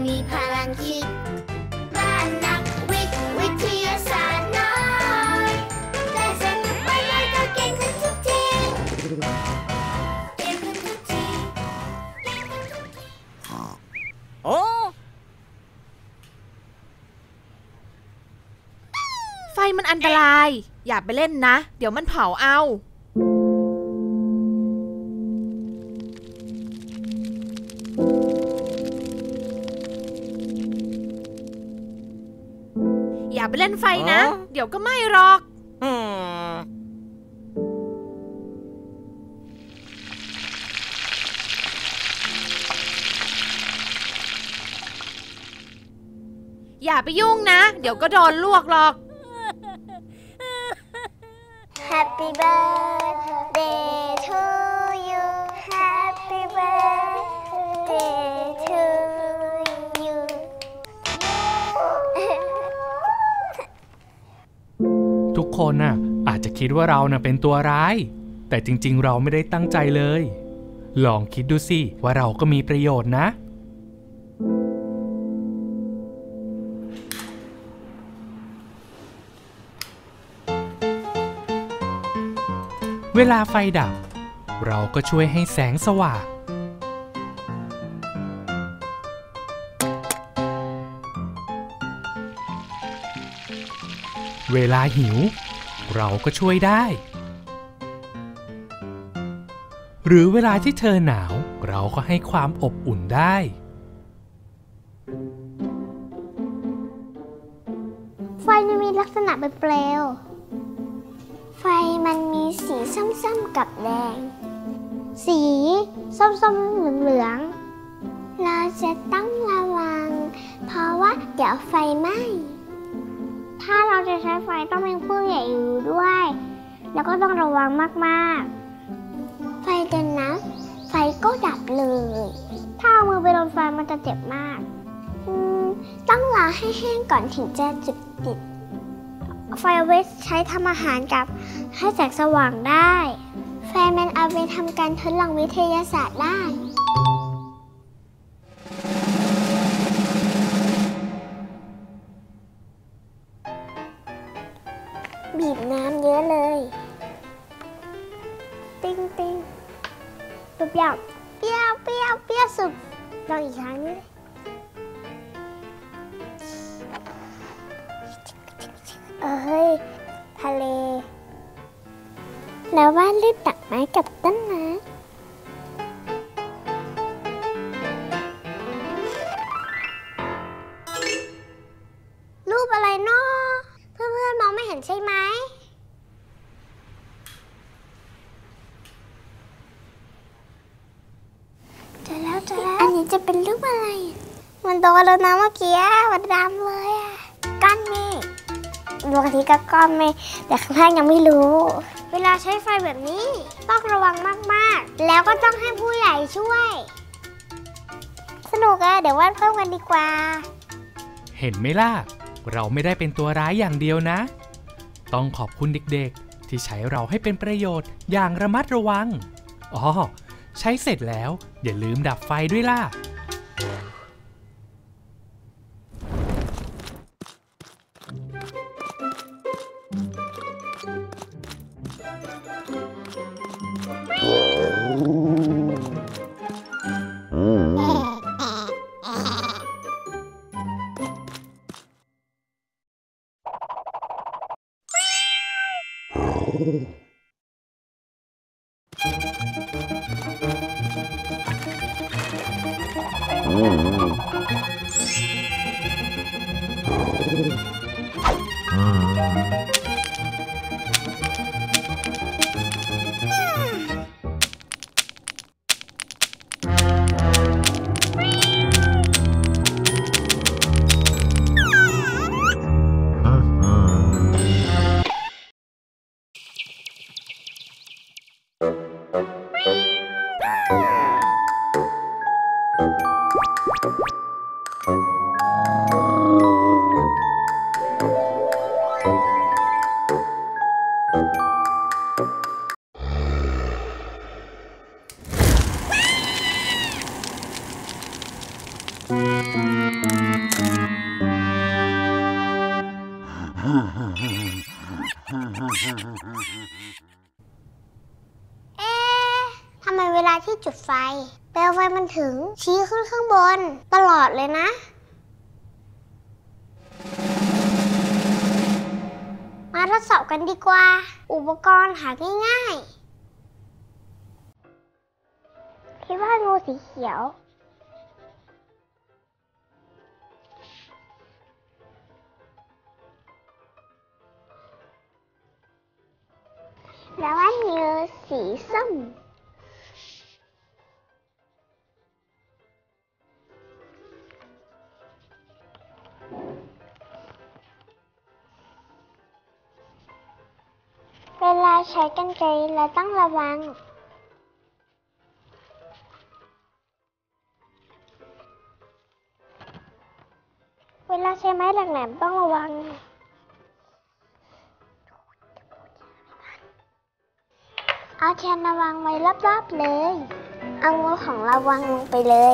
มีพลังคิดบ้านนักวิทยาศาสตร์น้อยได้สนุกไปเลยก็เก่งขึ้นทุกทีเก่งขึ้นทุกทีโอ้ไฟมันอันตรายอย่าไปเล่นนะเดี๋ยวมันเผาเอาอย่าไปเล่นไฟนะเดี๋ยวก็ไหม้หรอกอย่าไปยุ่งนะเดี๋ยวก็โดนลวกหรอก Happy birthday to you Happy birthday to you ทุกคนน่ะอาจจะคิดว่าเราน่ะเป็นตัวร้ายแต่จริงๆเราไม่ได้ตั้งใจเลยลองคิดดูสิว่าเราก็มีประโยชน์นะเวลาไฟดับเราก็ช่วยให้แสงสว่างเวลาหิวเราก็ช่วยได้หรือเวลาที่เธอหนาวเราก็ให้ความอบอุ่นได้ไฟมันมีลักษณะเป็นเปลวไฟมันมีสีส้มๆกับแดงสีส้มๆเหลืองๆเราจะต้องระวังเพราะว่าเดี๋ยวไฟไหม้ถ้าเราจะใช้ไฟต้องเป็นผู้ใหญ่อยู่ด้วยแล้วก็ต้องระวังมากๆไฟเดินน้ำไฟก็ดับเลยถ้าเอามือไปโดนไฟมันจะเจ็บมากต้องรอให้แห้งก่อนถึงจะจุดติดไฟเอาไว้ใช้ทำอาหารกับให้แสงสว่างได้ไฟมันเอาไปทำการทดลองวิทยาศาสตร์ได้บีบน้ำเยอะเลยติ้งติ้งเปรี้ยวเปรี้ยวเปรี้ยวเปรี้ยวสุดลองอีกครั้งนึงเฮ้ยทะเลแล้ววาดรูปดอกไม้กับต้นไม้รูปอะไรเนาะเพื่อนๆมองไม่เห็นใช่ไหมเจอแล้วอันนี้จะเป็นรูปอะไรมันโตแล้วนะเมื่อกี้มันดำเลยอะก้อนเมฆดวงอาทิตย์ก็ก้อนเมฆแต่ข้างล่างยังไม่รู้เวลาใช้ไฟแบบนี้ต้องระวังมากๆแล้วก็ต้องให้ผู้ใหญ่ช่วยสนุกอะเดี๋ยววาดเพิ่มกันดีกว่าเห็นไหมล่ะเราไม่ได้เป็นตัวร้ายอย่างเดียวนะต้องขอบคุณเด็กๆที่ใช้เราให้เป็นประโยชน์อย่างระมัดระวังใช้เสร็จแล้วอย่าลืมดับไฟด้วยล่ะเปลวไฟมันถึงชี้ขึ้นข้างบนตลอดเลยนะมาทดสอบกันดีกว่าอุปกรณ์หาง่ายๆคิดว่างูสีเขียวแล้วว่างูสีส้มเวลาใช้กรรไกรเราต้องระวังเวลาใช้ไม้แหลมๆต้องระวังเอาเทียนระวังไว้รอบๆเลยเอางูของเราวางลงไปเลย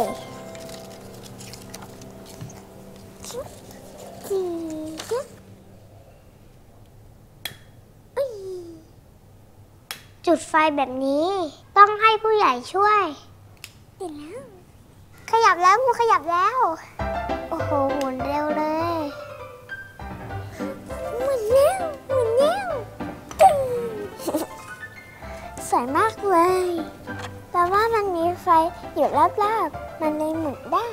จุดไฟแบบนี้ต้องให้ผู้ใหญ่ช่วยติดแล้วขยับแล้วงูขยับแล้วโอ้โหหมุนเร็วเลยหมุนเร็วสวยมากเลยแต่ว่ามันมีไฟอยู่รอบๆมันเลยหมุนได้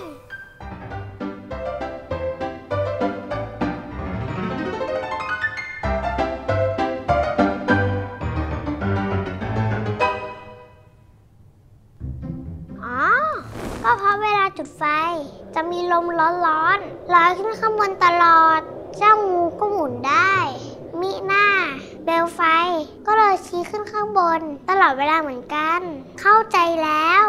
ก็เพราะเวลาจุดไฟจะมีลมร้อนๆลอยขึ้นข้างบนตลอดเจ้างูก็หมุนได้มิหน้าเปลวไฟก็เลยชี้ขึ้นข้างบนตลอดเวลาเหมือนกันเข้าใจแล้ว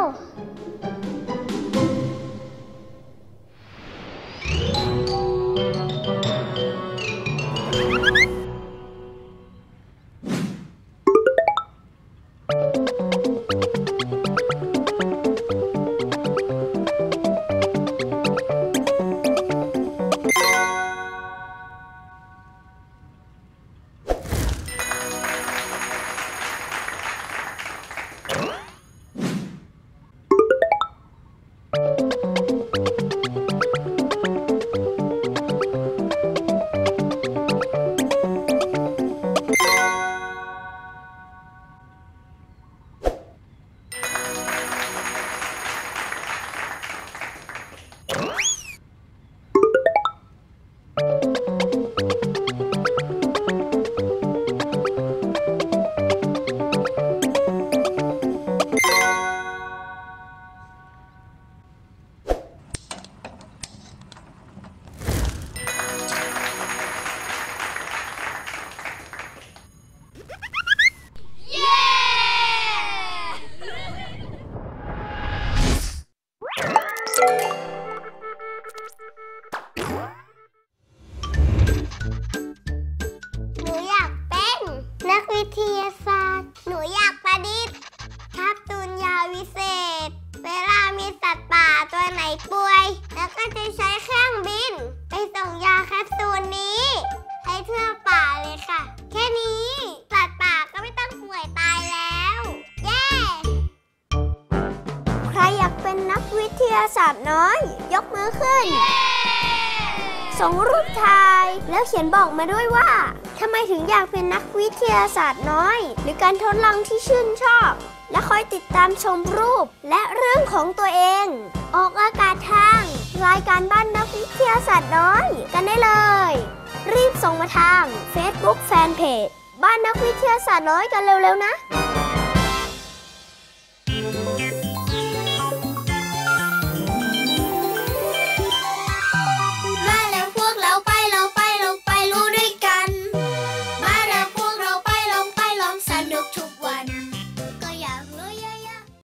ป่วยแล้วก็จะใช้เครื่องบินไปส่งยาแคปซูลนี้ให้ทั่วป่าเลยค่ะแค่นี้สัตว์ป่าก็ไม่ต้องป่วยตายแล้วเย้ใครอยากเป็นนักวิทยาศาสตร์น้อยยกมือขึ้นส่งรูปถ่ายแล้วเขียนบอกมาด้วยว่าทำไมถึงอยากเป็นนักวิทยาศาสตร์น้อยหรือการทดลองที่ชื่นชอบและคอยติดตามชมรูปและเรื่องของตัวเองออกอากาศทางรายการบ้านนักวิทยาศาสตร์น้อยกันได้เลยรีบส่งมาทาง Facebook Fanpage บ้านนักวิทยาศาสตร์น้อยกันเร็วๆนะ